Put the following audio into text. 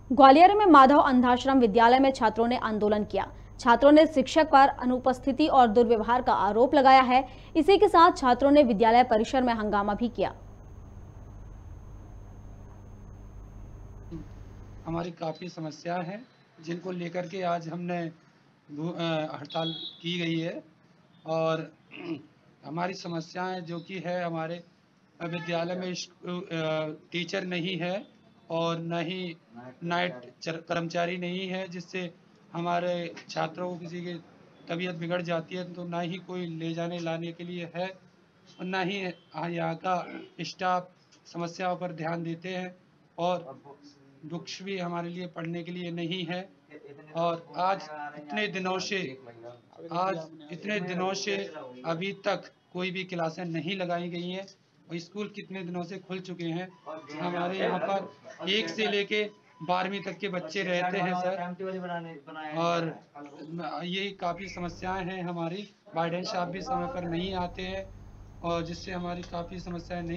ग्वालियर में माधव अंधाश्रम विद्यालय में छात्रों ने आंदोलन किया। छात्रों ने शिक्षक पर अनुपस्थिति और दुर्व्यवहार का आरोप लगाया है। इसी के साथ छात्रों ने विद्यालय परिसर में हंगामा भी किया। हमारी काफ़ी समस्या है जिनको लेकर के आज हमने हड़ताल की गई है। और हमारी समस्याएं जो कि है, हमारे विद्यालय में टीचर नहीं है और न ही नाइट कर्मचारी नहीं है, जिससे हमारे छात्रों को किसी की तबीयत बिगड़ जाती है तो ना ही कोई ले जाने लाने के लिए है और ना ही यहाँ का स्टाफ समस्याओं पर ध्यान देते हैं और बुक्स भी हमारे लिए पढ़ने के लिए नहीं है। और आज इतने दिनों से अभी तक कोई भी क्लासें नहीं लगाई गई हैं और स्कूल कितने दिनों से खुल चुके हैं। हमारे यहाँ पर 1 से लेके 12वीं तक के बच्चे रहते हैं सर। और ये काफ़ी समस्याएं हैं हमारी। वार्डन साहब भी समय पर नहीं आते हैं और जिससे हमारी काफ़ी समस्याएं नहीं